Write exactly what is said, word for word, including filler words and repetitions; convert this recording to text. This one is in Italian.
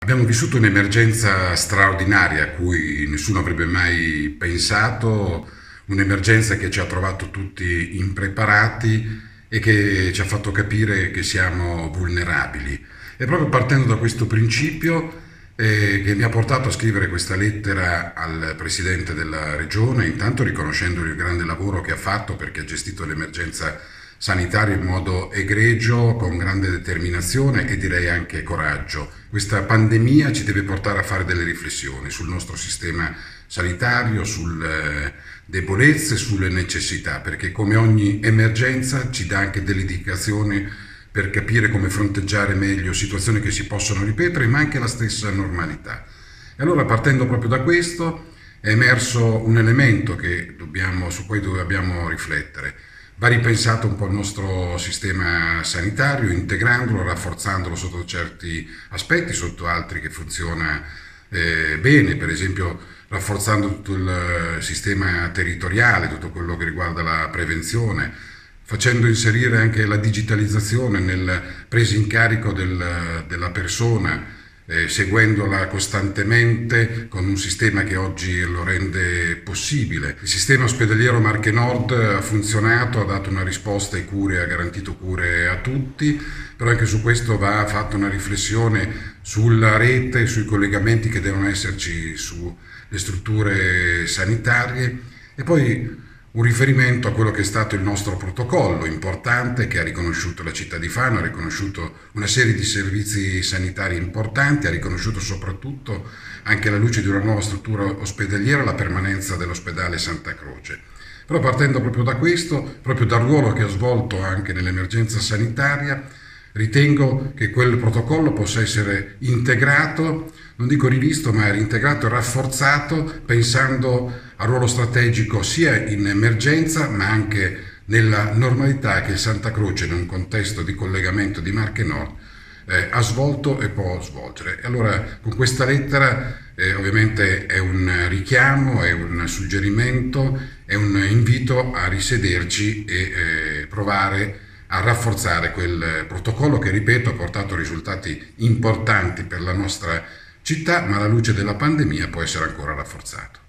Abbiamo vissuto un'emergenza straordinaria a cui nessuno avrebbe mai pensato, un'emergenza che ci ha trovato tutti impreparati e che ci ha fatto capire che siamo vulnerabili. E proprio partendo da questo principio eh, che mi ha portato a scrivere questa lettera al Presidente della Regione, intanto riconoscendogli il grande lavoro che ha fatto perché ha gestito l'emergenza sanitario in modo egregio, con grande determinazione e direi anche coraggio. Questa pandemia ci deve portare a fare delle riflessioni sul nostro sistema sanitario, sulle debolezze, sulle necessità, perché come ogni emergenza ci dà anche delle indicazioni per capire come fronteggiare meglio situazioni che si possono ripetere, ma anche la stessa normalità. E allora, partendo proprio da questo, è emerso un elemento che dobbiamo, su cui dobbiamo riflettere. Va ripensato un po' il nostro sistema sanitario, integrandolo, rafforzandolo sotto certi aspetti, sotto altri che funziona eh, bene, per esempio rafforzando tutto il sistema territoriale, tutto quello che riguarda la prevenzione, facendo inserire anche la digitalizzazione nel presa in carico del, della persona, eh, seguendola costantemente con un sistema che oggi lo rende possibile. Il sistema ospedaliero Marche Nord ha funzionato, ha dato una risposta e cure, ha garantito cure a tutti, però anche su questo va fatta una riflessione sulla rete, sui collegamenti che devono esserci sulle strutture sanitarie e poi un riferimento a quello che è stato il nostro protocollo importante che ha riconosciuto la città di Fano, ha riconosciuto una serie di servizi sanitari importanti, ha riconosciuto soprattutto, anche alla luce di una nuova struttura ospedaliera, la permanenza dell'ospedale Santa Croce. Però partendo proprio da questo, proprio dal ruolo che ha svolto anche nell'emergenza sanitaria, ritengo che quel protocollo possa essere integrato, non dico rivisto, ma reintegrato e rafforzato, pensando al ruolo strategico sia in emergenza, ma anche nella normalità che Santa Croce, in un contesto di collegamento di Marche Nord, eh, ha svolto e può svolgere. E allora, con questa lettera, eh, ovviamente è un richiamo, è un suggerimento, è un invito a risederci e eh, provare a rafforzare quel protocollo che, ripeto, ha portato risultati importanti per la nostra città, ma alla luce della pandemia può essere ancora rafforzato.